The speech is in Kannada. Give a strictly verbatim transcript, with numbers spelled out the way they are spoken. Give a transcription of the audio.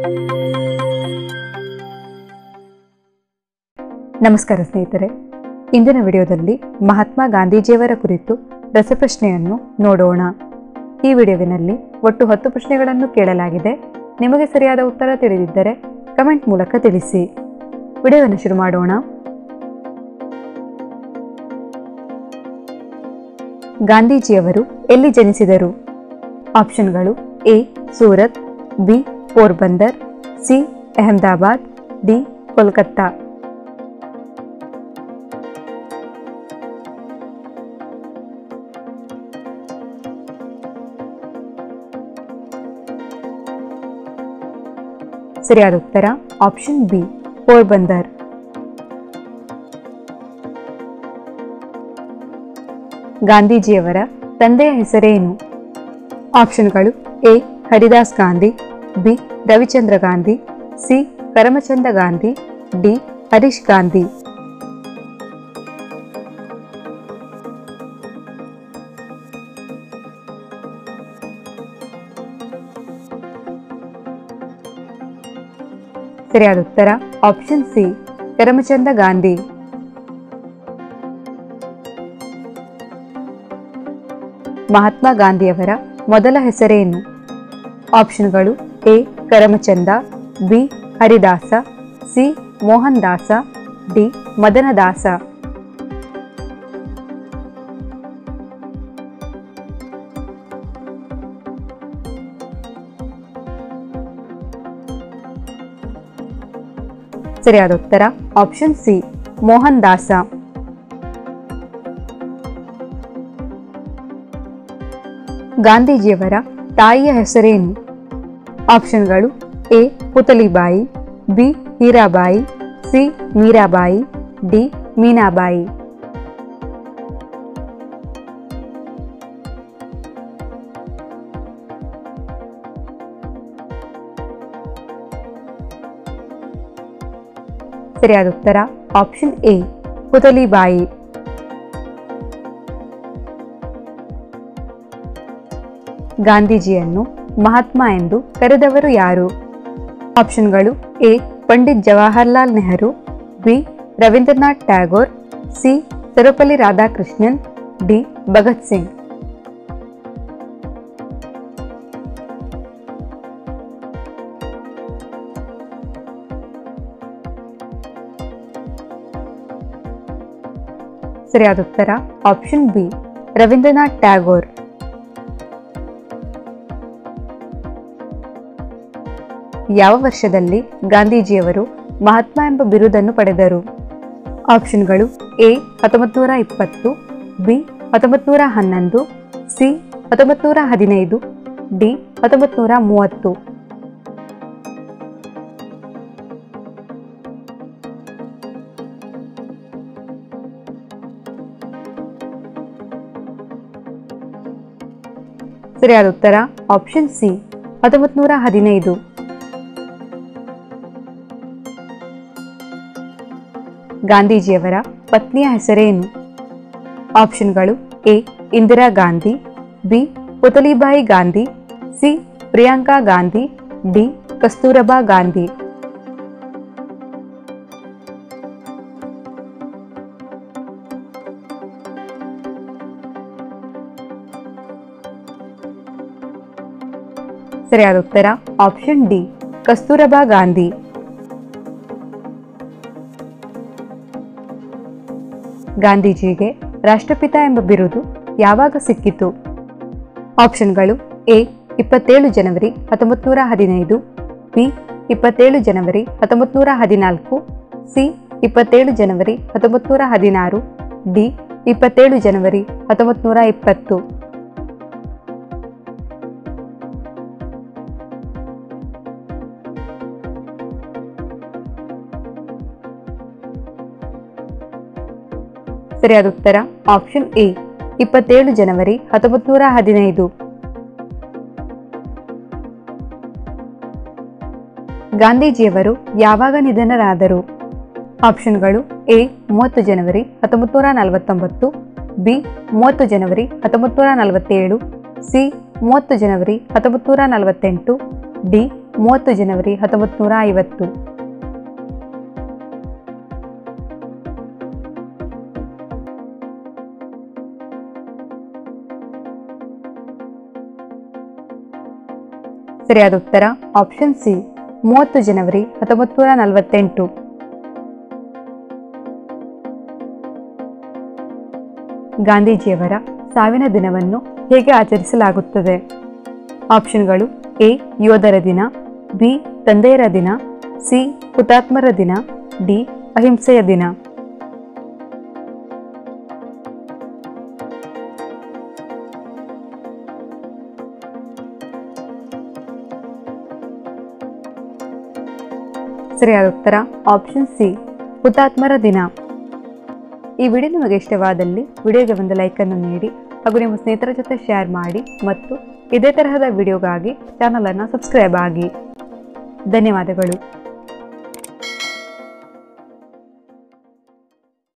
ನಮಸ್ಕಾರ ಸ್ನೇಹಿತರೆ, ಇಂದಿನ ವಿಡಿಯೋದಲ್ಲಿ ಮಹಾತ್ಮ ಗಾಂಧೀಜಿಯವರ ಕುರಿತು ರಸಪ್ರಶ್ನೆಯನ್ನು ನೋಡೋಣ. ಈ ವಿಡಿಯೋವಿನಲ್ಲಿ ಒಟ್ಟು ಹತ್ತು ಪ್ರಶ್ನೆಗಳನ್ನು ಕೇಳಲಾಗಿದೆ. ನಿಮಗೆ ಸರಿಯಾದ ಉತ್ತರ ತಿಳಿದಿದ್ದರೆ ಕಮೆಂಟ್ ಮೂಲಕ ತಿಳಿಸಿ. ವಿಡಿಯೋವನ್ನು ಶುರು ಮಾಡೋಣ. ಗಾಂಧೀಜಿಯವರು ಎಲ್ಲಿ ಜನಿಸಿದರು? ಆಪ್ಷನ್ಗಳು: A Surat, B Porbandar, C Ahmedabad, D Kolkata. ಸರಿಯಾದ ಉತ್ತರ ಆಪ್ಷನ್ ಬಿ ಪೋರ್ಬಂದರ್. ಗಾಂಧೀಜಿಯವರ ತಂದೆಯ ಹೆಸರೇನು? ಆಪ್ಷನ್ಗಳು: A Haridas Gandhi, B Ravichandra Gandhi, C Karamchand Gandhi, D Harish Gandhi. ಸರಿಯಾದ ಉತ್ತರ ಆಪ್ಷನ್ ಸಿ ಕರಮಚಂದ ಗಾಂಧಿ. ಮಹಾತ್ಮ ಗಾಂಧಿಯವರ ಮೊದಲ ಹೆಸರೇನು? ಆಪ್ಷನ್ಗಳು: A Karamchand, B Haridas, C Mohan Das, D ಮದನದಾಸ. ಸರಿಯಾದ ಉತ್ತರ ಆಪ್ಷನ್ ಸಿ ಮೋಹನ್ ದಾಸ. ಗಾಂಧೀಜಿಯವರ ತಾಯಿಯ ಹೆಸರೇನು? ಆಪ್ಷನ್ಗಳು: A Putlibai, B Hirabai, C Mirabai, D Meenabai. ಸರಿಯಾದ ಉತ್ತರ ಆಪ್ಷನ್ ಎ ಪುತಲಿಬಾಯಿ. ಗಾಂಧೀಜಿಯನ್ನು ಮಹಾತ್ಮ ಎಂದು ಕರೆದವರು ಯಾರು? ಆಪ್ಷನ್ಗಳು: A Pandit Jawaharlal Nehru, B Rabindranath Tagore, C Sarvepalli Radhakrishnan, D Bhagat Singh. ಸರಿಯಾದ ಉತ್ತರ ಆಪ್ಷನ್ ಬಿ ರವೀಂದ್ರನಾಥ್ ಟ್ಯಾಗೋರ್. ಯಾವ ವರ್ಷದಲ್ಲಿ ಗಾಂಧೀಜಿಯವರು ಮಹಾತ್ಮ ಎಂಬ ಬಿರುದನ್ನು ಪಡೆದರು? ಆಪ್ಷನ್ಗಳು: ಎ ಹತ್ತೊಂಬತ್ತು ನೂರ ಇಪ್ಪತ್ತು, ಬಿ ಹತ್ತೊಂಬತ್ತು ನೂರ ಹನ್ನೊಂದು, ಸಿ ಹತ್ತೊಂಬತ್ತು ನೂರ ಹದಿನೈದು, ಡಿ ಹತ್ತೊಂಬತ್ತು ನೂರ ಮೂವತ್ತು. ಸರಿಯಾದ ಉತ್ತರ ಆಪ್ಷನ್ ಸಿ ಹತ್ತೊಂಬತ್ತು ನೂರ ಹದಿನೈದು. ಗಾಂಧೀಜಿಯವರ ಪತ್ನಿಯ ಹೆಸರೇನು? ಆಪ್ಷನ್ಗಳು: A Indira Gandhi, B Putlibai Gandhi, C Priyanka Gandhi, D Kasturba Gandhi. ಸರಿಯಾದ ಉತ್ತರ ಆಪ್ಷನ್ ಡಿ ಕಸ್ತೂರಬಾ ಗಾಂಧಿ. ಗಾಂಧೀಜಿಗೆ ರಾಷ್ಟ್ರಪಿತ ಎಂಬ ಬಿರುದು ಯಾವಾಗ ಸಿಕ್ಕಿತು? ಆಪ್ಷನ್ಗಳು: ಎ ಇಪ್ಪತ್ತೇಳು ಜನವರಿ ಹತ್ತೊಂಬತ್ತು ನೂರ ಹದಿನೈದು, ಬಿ ಇಪ್ಪತ್ತೇಳು ಜನವರಿ ಹತ್ತೊಂಬತ್ತು ನೂರ ಹದಿನಾಲ್ಕು, ಸಿ ಇಪ್ಪತ್ತೇಳು ಜನವರಿ ಹತ್ತೊಂಬತ್ತು ನೂರ ಹದಿನಾರು, ಡಿ ಇಪ್ಪತ್ತೇಳು ಜನವರಿ ಹತ್ತೊಂಬತ್ತು ನೂರ ಇಪ್ಪತ್ತು. ಸರಿಯಾದ ಉತ್ತರ ಆಪ್ಷನ್ ಎ ಇಪ್ಪತ್ತೇಳು ಜನವರಿ ಹತ್ತೊಂಬತ್ತು ನೂರ ಹದಿನೈದು. ಗಾಂಧೀಜಿಯವರು ಯಾವಾಗ ನಿಧನರಾದರು? ಆಪ್ಷನ್ಗಳು: ಎ ಮೂವತ್ತು ಜನವರಿ ಹತ್ತೊಂಬತ್ತು ನೂರ ನಲವತ್ತೊಂಬತ್ತು, ಬಿ ಮೂವತ್ತು ಜನವರಿ ಹತ್ತೊಂಬತ್ತು ನೂರ ನಲವತ್ತೇಳು, ಸಿ ಮೂವತ್ತು ಜನವರಿ ಹತ್ತೊಂಬತ್ತು ನೂರ ನಲವತ್ತೆಂಟು, ಡಿ ಮೂವತ್ತು ಜನವರಿ ಹತ್ತೊಂಬತ್ತು ನೂರ ಐವತ್ತು. ಸರಿಯಾದ ಉತ್ತರ ಆಪ್ಷನ್ ಸಿ ಮೂವತ್ತು ಜನವರಿ ಹತ್ತೊಂಬತ್ತು ನೂರ ನಲವತ್ತೆಂಟು. ಗಾಂಧೀಜಿಯವರ ಸಾವಿನ ದಿನವನ್ನು ಹೇಗೆ ಆಚರಿಸಲಾಗುತ್ತದೆ? ಆಪ್ಷನ್ಗಳು ಎ ಯೋಧರ ದಿನ, ಬಿ ತಂದೆಯರ ದಿನ, ಸಿ ಹುತಾತ್ಮರ ದಿನ, ಡಿ ಅಹಿಂಸೆಯ ದಿನ. ಸರಿಯಾದ ಉತ್ತರ ಆಪ್ಷನ್ ಸಿ ಹುತಾತ್ಮರ ದಿನ. ಈ ವಿಡಿಯೋ ನಿಮಗೆ ಇಷ್ಟವಾದಲ್ಲಿ ವಿಡಿಯೋಗೆ ಒಂದು ಲೈಕನ್ನು ನೀಡಿ ಹಾಗೂ ನಿಮ್ಮ ಸ್ನೇಹಿತರ ಜೊತೆ ಶೇರ್ ಮಾಡಿ ಮತ್ತು ಇದೇ ತರಹದ ವಿಡಿಯೋಗಾಗಿ ಚಾನಲನ್ನು ಸಬ್ಸ್ಕ್ರೈಬ್ ಆಗಿ. ಧನ್ಯವಾದಗಳು.